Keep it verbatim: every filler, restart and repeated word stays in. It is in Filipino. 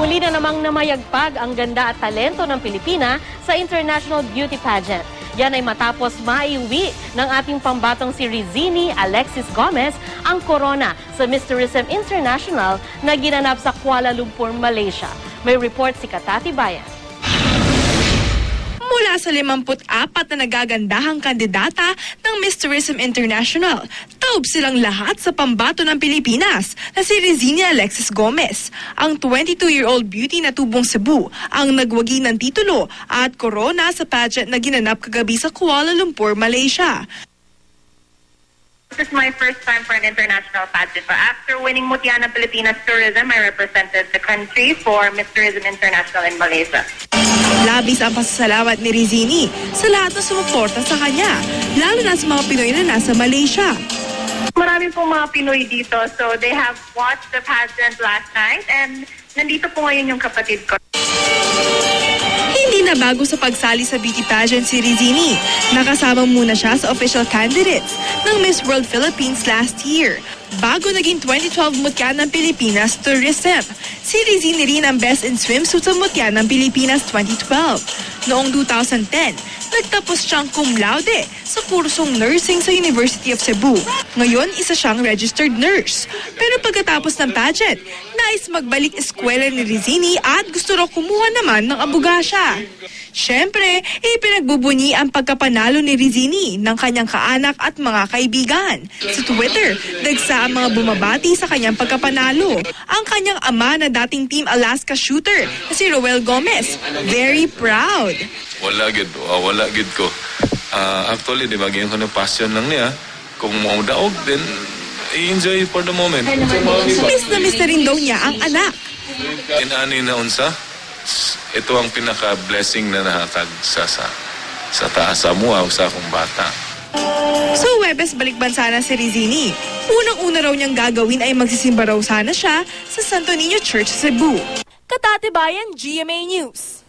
Muli na namang namayagpag ang ganda at talento ng Pilipina sa International Beauty Pageant. Yan ay matapos maiuwi ng ating pambatong si Rizzini Alexis Gomez ang korona sa Miss Tourism International na ginanap sa Kuala Lumpur, Malaysia. May report si Katati Bayan. Mula sa limampu't apat na nagagandahang kandidata ng Miss Tourism International, taob silang lahat sa pambato ng Pilipinas na si Rizzini Alexis Gomez. Ang twenty-two-year-old beauty na tubong Cebu ang nagwagi ng titulo at korona sa pageant na ginanap kagabi sa Kuala Lumpur, Malaysia. This is my first time for an international pageant. After winning Mutya ng Pilipinas Tourism, I represented the country for Miss Tourism International in Malaysia. Labis ang pasasalamat ni Rizzini sa lahat na sumuporta sa kanya, lalo na sa mga Pinoy na nasa Malaysia. Marami pong mga Pinoy dito, so they have watched the pageant last night and nandito po ngayon yung kapatid ko. Hindi na bago sa pagsali sa beauty pageant si Rizzini. Nakasama muna siya sa official candidates ng Miss World Philippines last year, bago naging twenty twelve Mutya ng Pilipinas Tourism. Si Rizzini rin ang best in swimsuit sa Mutya ng Pilipinas twenty twelve. Noong two thousand ten, nagtapos siyang cum laude sa kursong nursing sa University of Cebu. Ngayon, isa siyang registered nurse. Pero pagkatapos ng pageant, nais magbalik eskwela ni Rizzini at gusto raw kumuha naman ng abogasya. Siyempre, ipinagbubunyi ang pagkapanalo ni Rizzini ng kanyang kaanak at mga kaibigan. Sa Twitter, dagsa ang mga bumabati sa kanyang pagkapanalo. Ang kanyang ama na dating Team Alaska shooter na si Roel Gomez, very proud. Wala gid, uh, wala gid ko. Uh, actually, di ba, ganyan ko na passion lang niya. Kung mau daog, then enjoy for the moment. Miss na miss na rin daw niya ang anak. Inani na unsa, ito ang pinaka-blessing na nahatag sa, sa, sa taas sa mua o sa akong bata. So, Webes, balik bansa na si Rizzini. Unang-una raw niyang gagawin ay magsisimba raw sana siya sa Santo Niño Church, Cebu. Katati Bayan, G M A News.